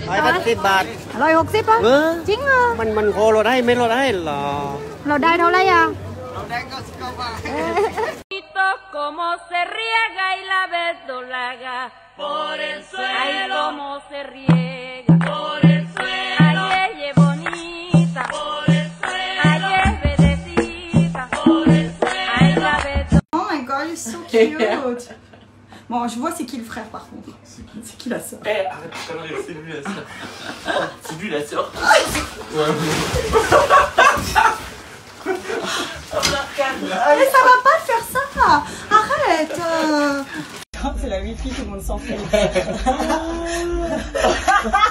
110 บาท 160 ป่ะจริงเหรอมันโคเราได้ไม่เราได้หรอเราได้เท่าไหร่อ่ะเราได้99 บาท Como se riega y la verdolaga por el suelo, ay como se riega por el suelo, ay ella bonita por el suelo, ay vedecita por el suelo, ay la verdolaga. Oh my god, you're so cute. Bon, je vois c'est qui le frère par contre. C'est qui la sœur? Eh, arrête de conneries, c'est lui la sœur. C'est lui la sœur. Mais ça va pas faire ça. Arrête. C'est la wifi, tout le monde s'en fout.